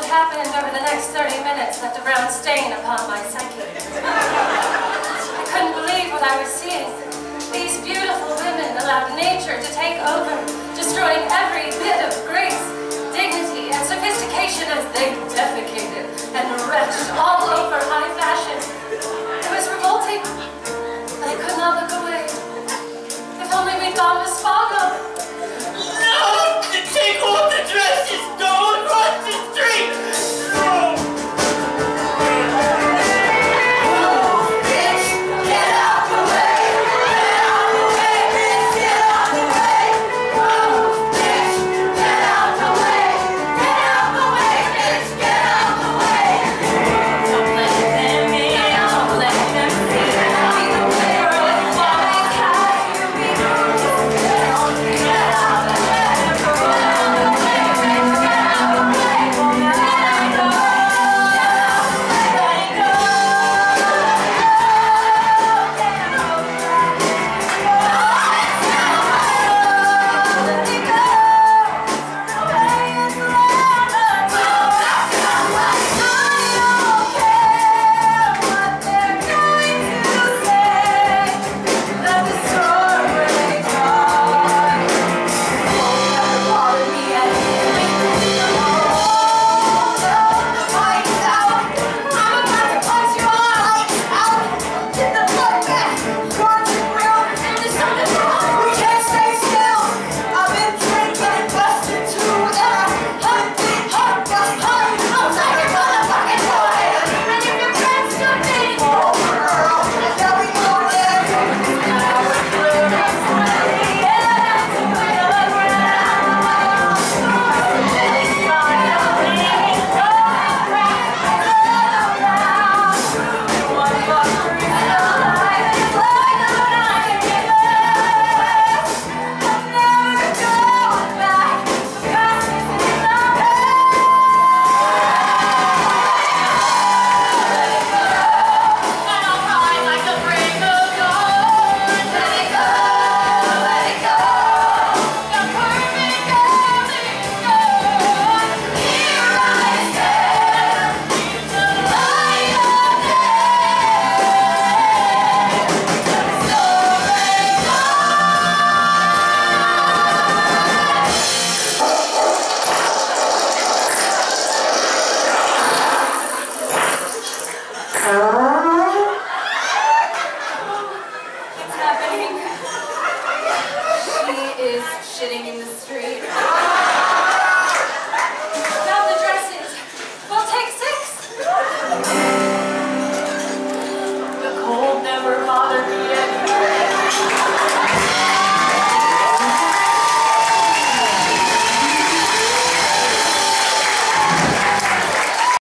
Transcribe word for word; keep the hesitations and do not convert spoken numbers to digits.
happened over the next thirty minutes left a brown stain upon my psyche. I couldn't believe what I was seeing. These beautiful women allowed nature to take over, destroying every bit of grace